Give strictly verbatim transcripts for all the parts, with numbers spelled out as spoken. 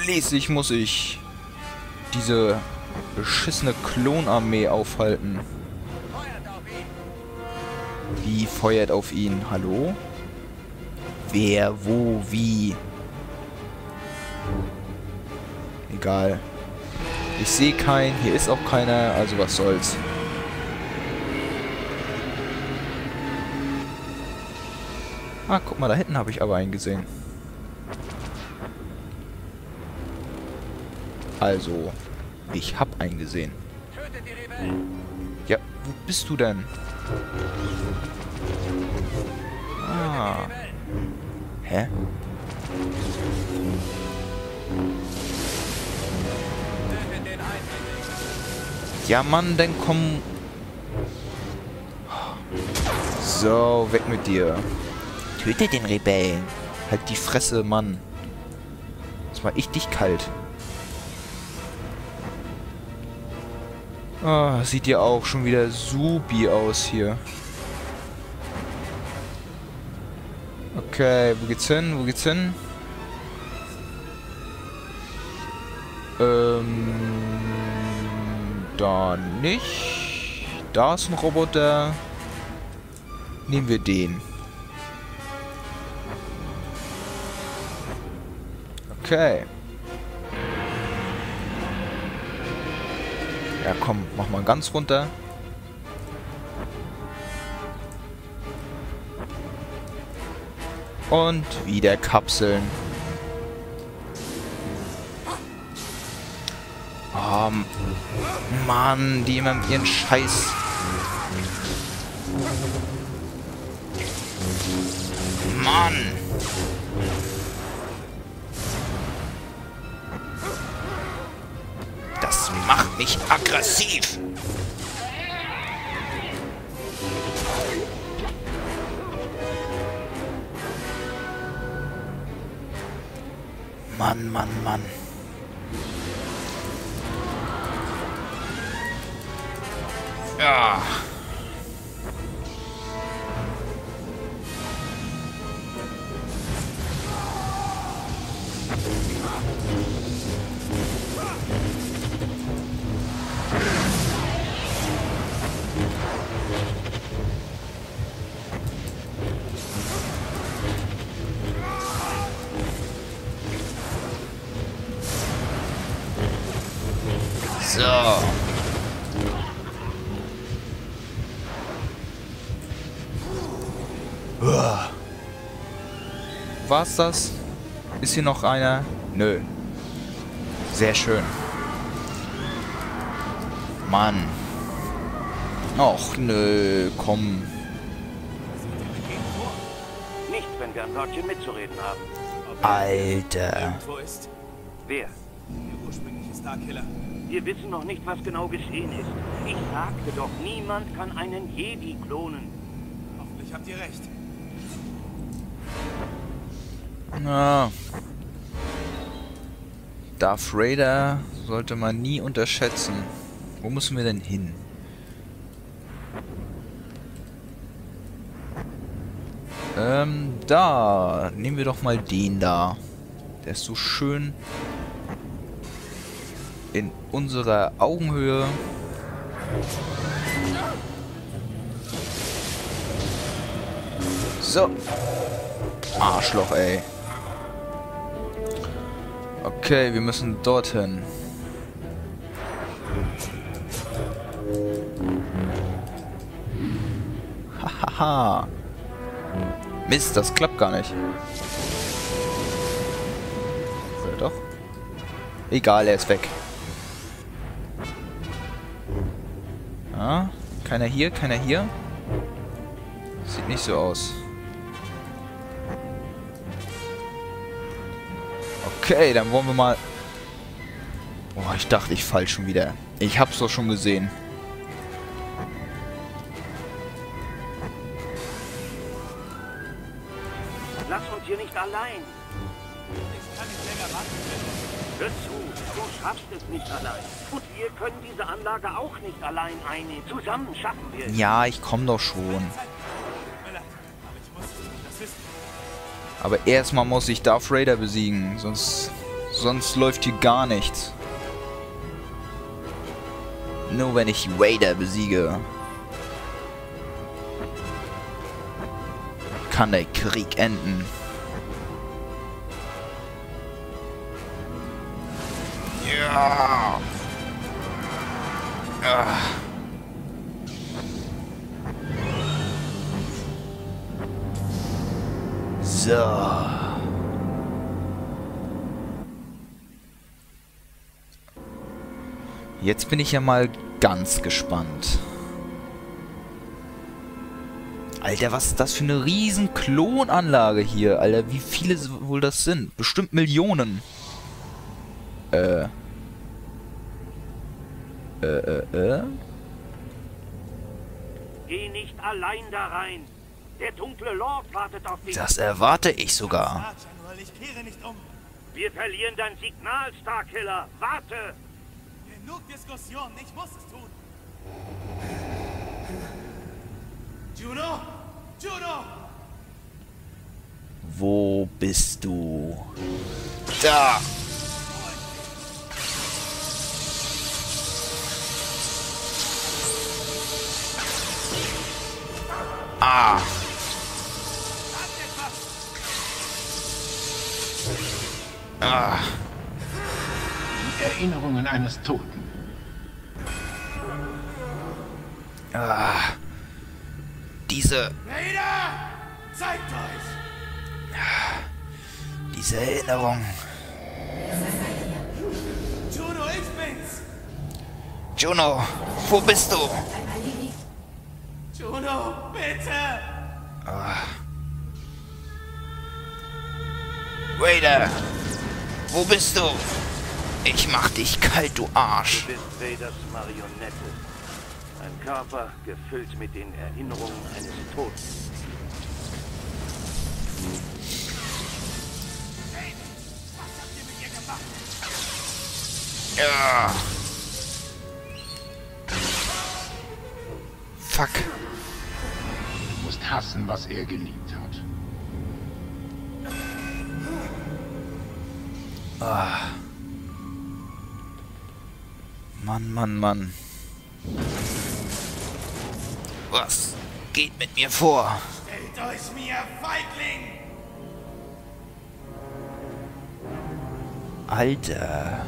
Schließlich muss ich diese beschissene Klonarmee aufhalten. Wie feuert auf ihn? Hallo? Wer, wo, wie? Egal. Ich sehe keinen, hier ist auch keiner, also was soll's. Ah, guck mal, da hinten habe ich aber einen gesehen. Also, ich hab einen gesehen. Ja, wo bist du denn? Ah. Hä? Ja, Mann, dann komm. So, weg mit dir. Töte den Rebellen. Halt die Fresse, Mann. Jetzt mach ich dich kalt. Ah, sieht ja auch schon wieder supi aus hier. Okay, wo geht's hin? Wo geht's hin? Ähm... Da nicht. Da ist ein Roboter. Nehmen wir den. Okay. Ja, komm, mach mal ganz runter. Und wieder Kapseln. Oh, Mann, die immer mit ihren Scheiß. Mann. Das macht mich aggressiv. Mann, Mann, Mann. Ja. So. War's das? Ist hier noch einer? Nö. Sehr schön. Mann. Och, nö, komm. Nicht, wenn wir ein Wörtchen mitzureden haben. Alter. Wer? Der ursprüngliche Starkiller. Wir wissen noch nicht, was genau geschehen ist. Ich sagte doch, niemand kann einen Jedi klonen. Hoffentlich habt ihr recht. Na. Darth Vader sollte man nie unterschätzen. Wo müssen wir denn hin? Ähm, da. Nehmen wir doch mal den da. Der ist so schön in unserer Augenhöhe. So. Arschloch, ey. Okay, wir müssen dorthin. Hahaha. Mist, das klappt gar nicht. Oder doch? Egal, er ist weg. Ah, keiner hier, keiner hier. Sieht nicht so aus. Okay, dann wollen wir mal... Oh, ich dachte, ich fall schon wieder. Ich hab's doch schon gesehen. Lass uns hier nicht allein. Ich kann nicht länger warten. Hör zu, du schaffst es nicht allein. Und wir können diese Anlage auch nicht allein einnehmen. Zusammen schaffen wir es. Ja, ich komm doch schon. Tut mir leid, aber ich muss das wissen. Aber erstmal muss ich Darth Vader besiegen, sonst Sonst läuft hier gar nichts. Nur wenn ich Vader besiege, kann der Krieg enden. Ja. Ah. So. Jetzt bin ich ja mal ganz gespannt. Alter, was ist das für eine riesen Klonanlage hier, Alter? Wie viele wohl das sind? Bestimmt Millionen. Äh. Äh, äh, äh. Geh nicht allein da rein. Der dunkle Lord wartet auf dich. Das erwarte ich sogar. General, ich kehre nicht um. Wir verlieren dein Signal, Starkiller. Warte! Genug Diskussion, ich muss es tun. Juno! Juno! Wo bist du? Da! Ah! Ah! Die Erinnerungen eines Toten. Ah! Diese... Vader! Zeigt euch! Diese Erinnerung. Juno, ich bin's! Juno, wo bist du? Juno, bitte! Ah. Vader! Wo bist du? Ich mach dich kalt, du Arsch. Du bist Vaders Marionette. Ein Körper gefüllt mit den Erinnerungen eines Toten. Hey, was habt ihr mit ihr gemacht? Ja. Fuck. Du musst hassen, was er geliebt hat. Ah. Mann, Mann, Mann. Was geht mit mir vor? Stellt euch mir, Feigling! Alter.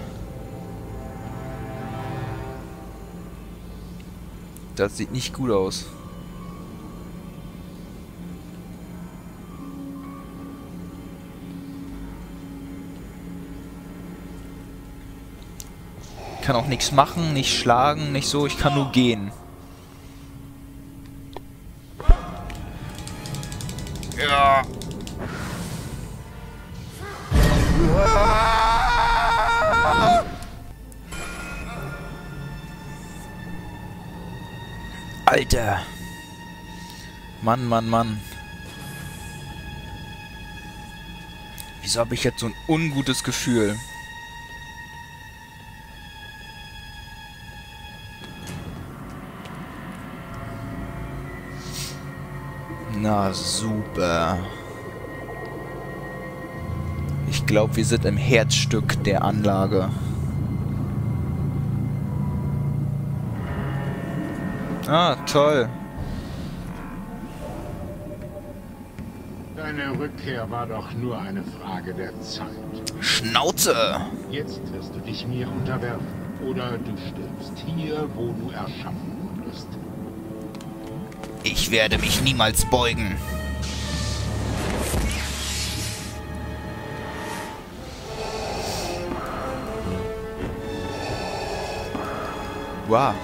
Das sieht nicht gut aus. Ich kann auch nichts machen, nicht schlagen, nicht so. Ich kann nur gehen. Ja. Alter. Mann, Mann, Mann. Wieso habe ich jetzt so ein ungutes Gefühl? Na super. Ich glaube, wir sind im Herzstück der Anlage. Ah, toll. Deine Rückkehr war doch nur eine Frage der Zeit. Schnauze! Jetzt wirst du dich mir unterwerfen. Oder du stirbst hier, wo du erschaffen wurdest. Ich werde mich niemals beugen. Wow.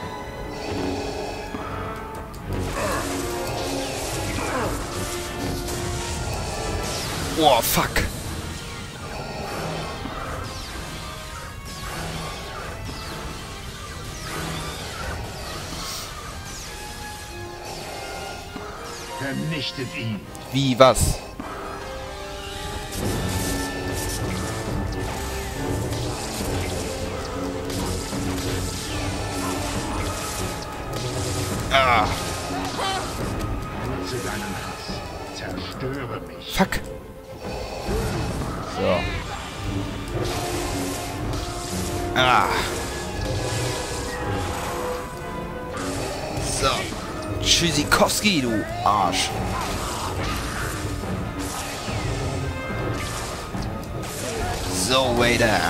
Oh, fuck. Vernichtet ihn. Wie, was? Ah. Nutze deinen Hass. Zerstöre mich. Fuck. So. Ah. So. Tschüssikowski, du Arsch. So, Vader.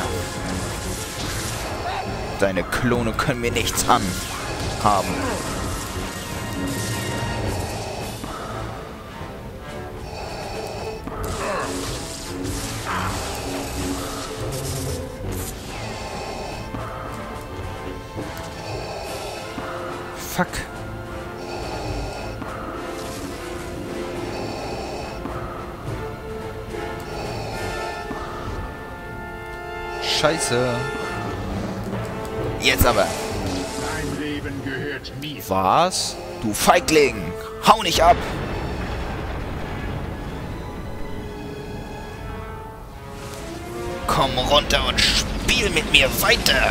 Deine Klone können mir nichts anhaben. Fuck. Scheiße. Jetzt aber. Dein Leben gehört mir. Was? Du Feigling! Hau nicht ab! Komm runter und spiel mit mir weiter!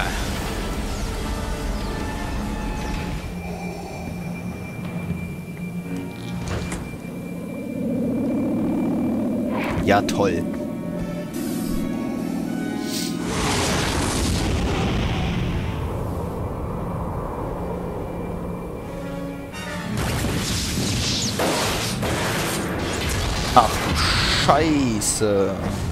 Ja, toll. Ach du Scheiße.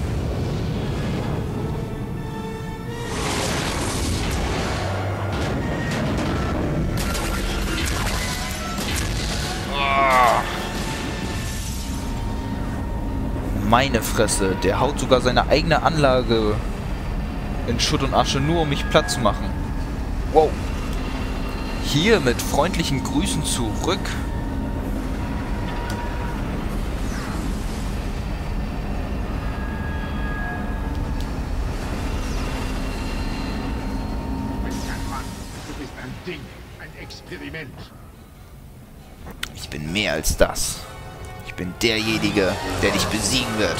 Meine Fresse, der haut sogar seine eigene Anlage in Schutt und Asche, nur um mich platt zu machen. Wow. Hier mit freundlichen Grüßen zurück. Du bist ein Ding, ein Experiment. Ich bin mehr als das. Ich bin derjenige, der dich besiegen wird.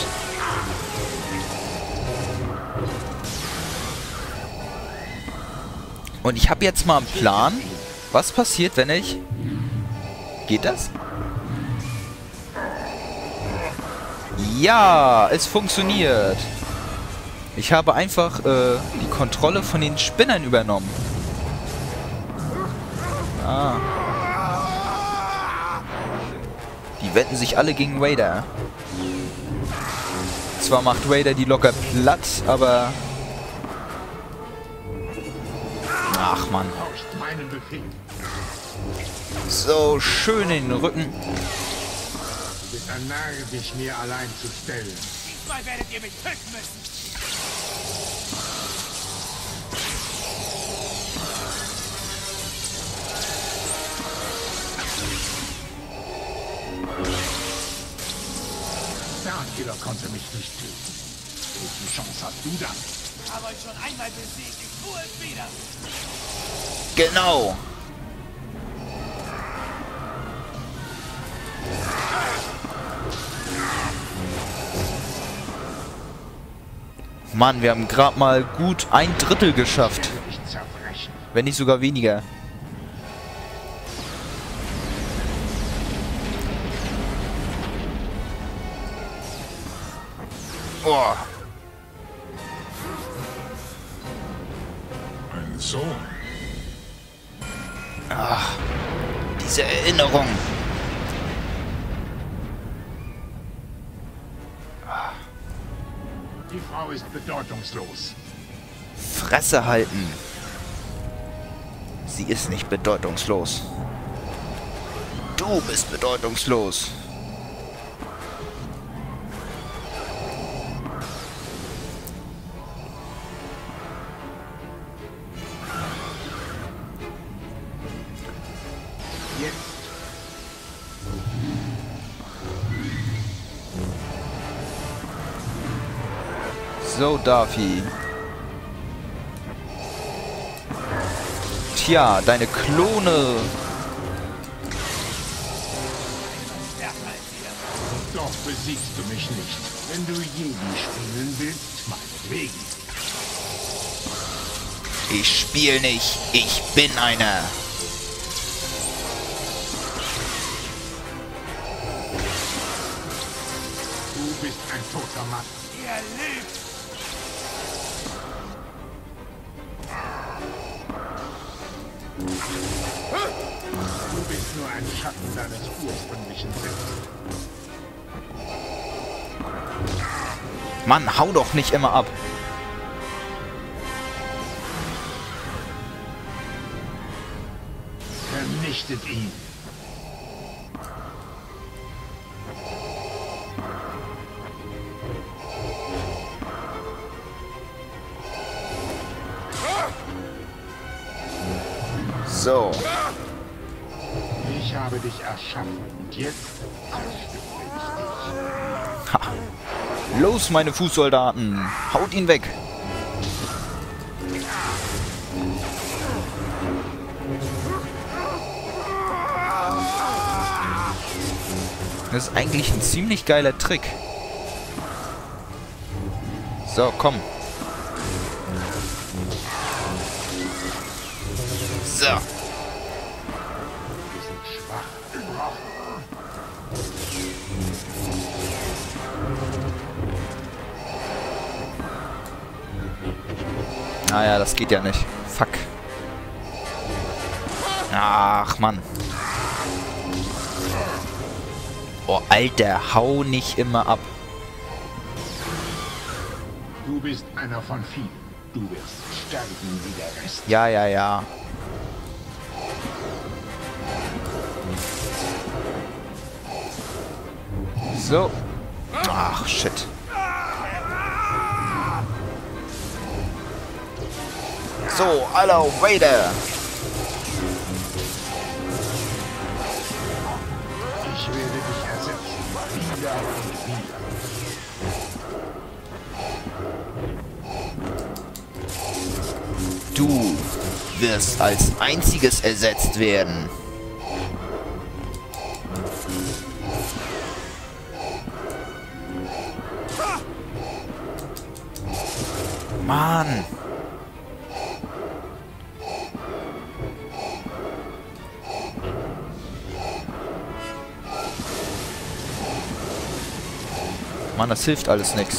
Und ich habe jetzt mal einen Plan. Was passiert, wenn ich... Geht das? Ja, es funktioniert. Ich habe einfach äh, die Kontrolle von den Spinnern übernommen. Ah. Die wetten sich alle gegen Vader. Zwar macht Vader die locker platt, aber... Ach, Mann. So, schön in den Rücken. Du bist ein Narr, dich mir allein zu stellen. Diesmal werdet ihr mich töten müssen. Starkiller konnte mich nicht töten. Welche Chance hast du dann? Ich habe euch schon einmal besiegt. Ich tue es wieder. Genau. Mann, wir haben gerade mal gut ein Drittel geschafft. Wenn nicht sogar weniger. Oh. Ein Sohn. Ach, diese Erinnerung. Die Frau ist bedeutungslos. Fresse halten. Sie ist nicht bedeutungslos. Du bist bedeutungslos. So, Daffy. Tja, deine Klone. Doch besiegst du mich nicht. Wenn du Jedi spielen willst, meinetwegen. Ich spiel nicht. Ich bin einer. Du bist ein toter Mann. Ihr lügt. ein Schatten deines ursprünglichen Selbst. Mann, hau doch nicht immer ab. Vernichtet ihn. So. Ich habe dich erschaffen und jetzt zerstöre ich dich. Ha. Los, meine Fußsoldaten. Haut ihn weg. Das ist eigentlich ein ziemlich geiler Trick. So, komm. So. Naja, das geht ja nicht. Fuck. Ach, Mann. Oh, Alter, hau nicht immer ab. Du bist einer von vielen. Du wirst sterben wie der Rest. Ja, ja, ja. So. Ach, shit. So, hallo, Vader. Ich werde dich ersetzen. Wieder und wieder. Du wirst als einziges ersetzt werden. Mann. Mann, das hilft alles nichts.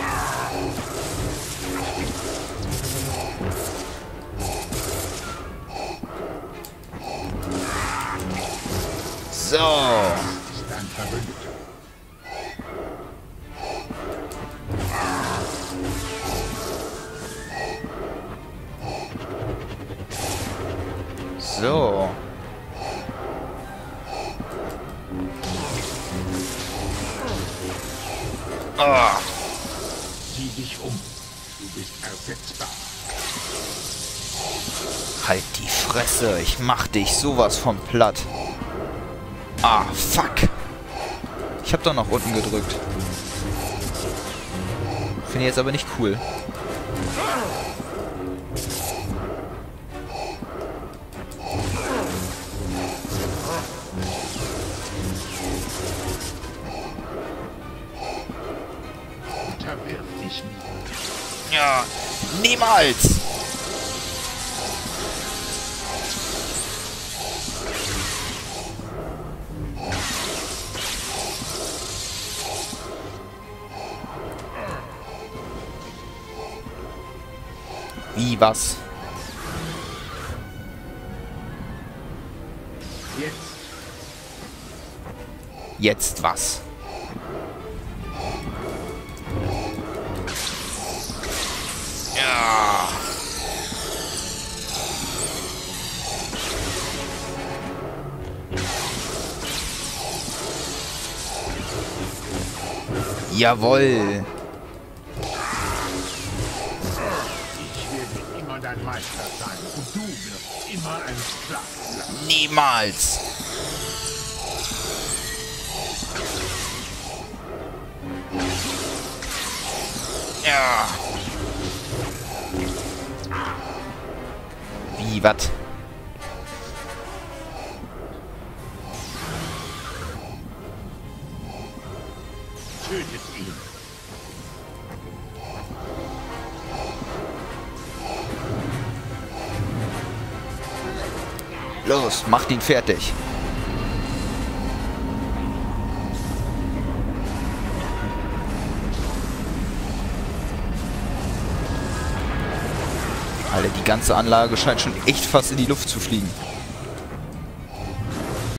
So. Ist ein Verbündeter. So. Ah. Sieh dich um. Du bist ersetzbar. Halt die Fresse, ich mach dich sowas von platt. Ah, fuck. Ich hab doch noch unten gedrückt. Finde ich jetzt aber nicht cool. Unterwirf dich mir. Ja, niemals! Wie, was? Jetzt. Jetzt was? Ja. Jawohl. Dein Meister sein und du wirst immer ein Sklave bleiben. Niemals. Ja. Wie, was? Tötet ihn. Los, macht ihn fertig. Alter, die ganze Anlage scheint schon echt fast in die Luft zu fliegen.